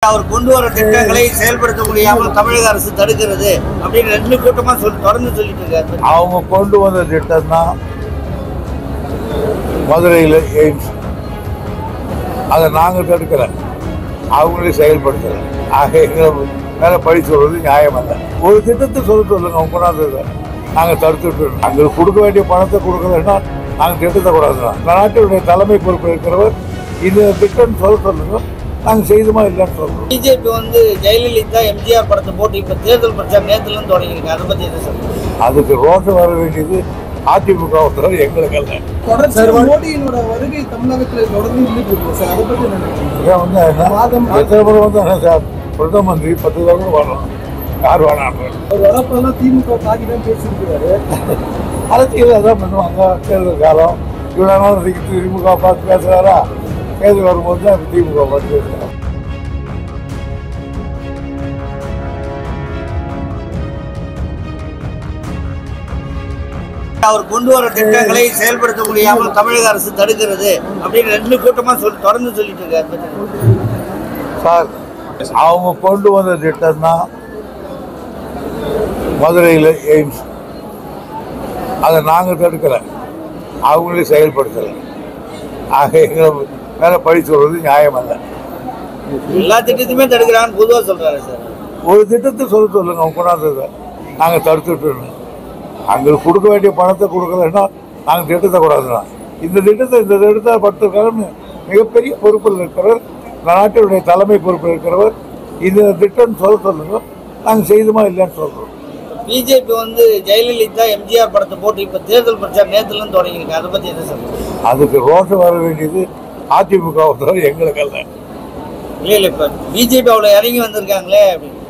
அவர் கொண்டு வர திட்டங்களை செயல்படுத்த முடியாமல் தமிழக அரசு தடுக்கிறது அப்படின்னு ரெண்டு கூட்டமா தொடர்ந்து சொல்லிட்டு இருக்காரு. அவங்க கொண்டு வந்த திட்டம் தான் மதுரையில் எய்ம்ஸ். அதை நாங்கள் தடுக்கல, அவங்களே செயல்படுத்தலை. ஆக எங்களை மேலே பழி சொல்றது நியாயம் அல்ல. ஒரு திட்டத்தை சொல்லுங்க, அவங்க கொண்டாந்து நாங்கள் தடுத்துட்டு அங்கே கொடுக்க வேண்டிய பணத்தை கொடுக்கலன்னா நாங்கள் திட்டத்தை கூடாதுதான். நாட்டினுடைய தலைமை பொறுப்பு இருக்கிறவர் இந்த திட்டம் சொல்லுங்க, நாங்கள் செய்துமா இல்லைன்னு சொல்றோம். பிஜேபி ஜெயலலிதா எம்ஜிஆர் படத்தை போட்டு இப்ப தேர்தல் பிரச்சாரம் நேரத்துலன்னு தொடங்கிருக்கு. அதை பத்தி என்ன சொல்றீங்க? அதுக்கு ரோட்டு வர வேண்டியது அதிமுக எங்களுக்கு அல்ல. மோடியினோட வருகை தமிழகத்தில் தொடர்ந்து எத்தனை முறை வந்து சார் பிரதம மந்திரி 10 தடவை வரலாம், யார் வேணாம் திமுக காகிதம் பேசியிருக்கிறாரு. அரசியல் அதான் பண்ணுவாங்க. தேர்தல் காலம் இவ்வளோ நாள் திமுக பார்த்து பேசுறாரா? தேர்தல் வரும்போது தான் திமுக பார்த்து பேசுறாரு. அவர் கொண்டு வர திட்டங்களை செயல்படுத்த முடியாமல் தமிழக அரசு தடுக்கிறது அப்படின்னு ரெண்டு கூட்டமா தொடர்ந்து சொல்லிட்டு இருக்காரு. சார், அவங்க கொண்டு வந்த திட்டம் தான் மதுரையில் எய்ம்ஸ். அதை நாங்கள் தடுக்கலை, அவங்களே செயல்படுத்தலை. ஆக எங்களை மேலே பழி சொல்றது நியாயம் அல்ல. எல்லா திட்டத்தையுமே தடுக்கிறாங்கன்னு பொதுவாக சொல்றாரு சார். ஒரு திட்டத்தை சொல்லுங்க, அவங்க கொண்டாந்து நாங்கள் தடுத்துட்டு இருந்தோம். அங்கே கொடுக்க வேண்டிய பணத்தை கொடுக்கலன்னா நாங்கள் திட்டத்தை கூடாதுதான். இந்த திட்டத்தை படுத்திருக்காருன்னு மிகப்பெரிய பொறுப்பில் இருக்கிறவர், நாட்டினுடைய தலைமை பொறுப்பில் இருக்கிறவர் இந்த திட்டம் சொல்லுங்க, நாங்கள் செய்துமா இல்லைன்னு சொல்றோம். பிஜேபி ஜெயலலிதா எம்ஜிஆர் படத்தை போட்டு இப்ப தேர்தல் பிரச்சாரம் நேரத்துலன்னு தொடங்கிருக்கு. அதை பத்தி என்ன சொல்றீங்க? அதுக்கு ரோட்டு வர வேண்டியது அதிமுக எங்களுக்கு அல்ல. இல்ல இப்ப பிஜேபி அவ்வளவு இறங்கி வந்திருக்காங்களே அப்படின்னு.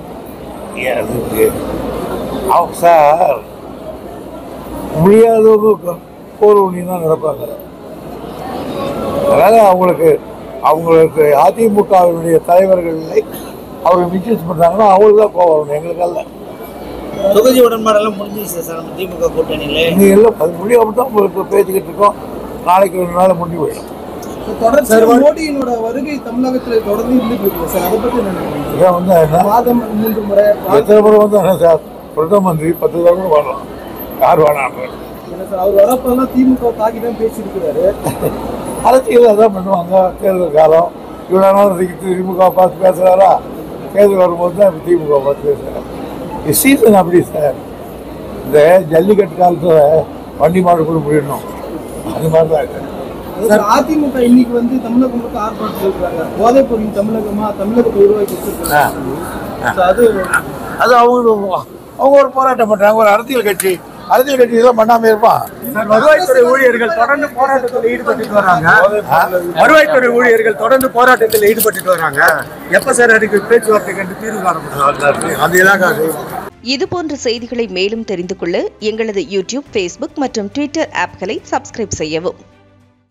சார், முடியாதவங்க போர் ஒண்ணி தான் நடப்பாங்க. அதனால அவங்களுக்கு அதிமுகவினுடைய தலைவர்களை அவங்க மிஸ்யூஸ் பண்றாங்கன்னா அவங்களுக்கு தான் கோவம், எங்களுக்கு அல்ல. தொகுதி உடன்பாடெல்லாம் முடிஞ்சிச்சு சார் நம்ம திமுக கூட்டணியில. நீங்க எல்லாம் அது முடியாம தான் உங்களுக்கு பேசிக்கிட்டு இருக்கோம். நாளைக்கு 2 நாள் முடிஞ்சு போயிடும். மோடியினோட வருகை தமிழகத்தில் தொடர்ந்து இருந்துட்டு சார். அதை பத்தி எத்தனை முறை வந்து சார் பிரதம மந்திரி 10 தடவை வரலாம், யார் வேணாம். அவர் வரப்பெல்லாம் திமுக காகிதம் பேசியிருக்கிறாரு. அரசியல் அதான் பண்ணுவாங்க. தேர்தல் காலம் இவ்வளோ நாள் திமுக பார்த்து பேசுறாரா? தேர்தல் வரும்போது தான் திமுக பார்த்து பேசுறாரு. சீசன் அப்படி சார். இந்த ஜல்லிக்கட்டு காலத்தில் வண்டி மாடு கூட முடியணும், அது மாதிரி தான் இருக்கு. அதிமுக இன்னைக்கு தமிழகம் ஆர்ப்பாட்டம் சொல்றாங்க. போதைப் பொருள் தமிழகத்தை உருவாக்கி அது அவங்க ஒரு போராட்டம் பண்றாங்க. ஒரு அரசியல் கட்சி இதெல்லாம் பண்ணாம இருப்பான். வருவாய்த்துறை ஊழியர்கள் தொடர்ந்து போராட்டத்தில் ஈடுபட்டு வராங்க. எப்ப சார் அதுக்கு பேச்சுவார்த்தை கண்டு தீர்வு காணப்படும்? இதுபோன்ற செய்திகளை மேலும் தெரிந்து கொள்ள எங்களது யூடியூப், Facebook மற்றும் Twitter ஆப்களை சப்ஸ்கிரைப் செய்யவும்.